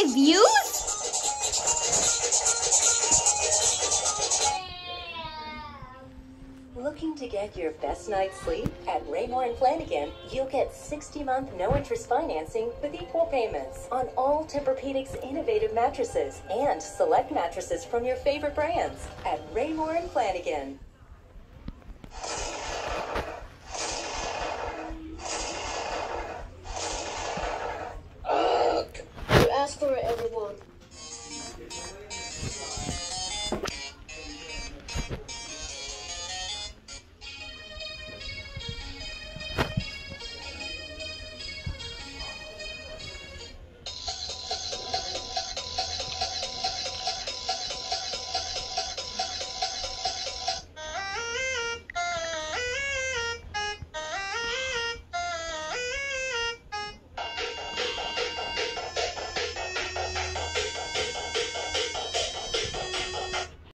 views? Looking to get your best night's sleep? At Raymore and Flanagan, you'll get 60-month no-interest financing with equal payments on all Tempur-Pedic's innovative mattresses and select mattresses from your favorite brands at Raymore and Flanagan. You asked for it, everyone.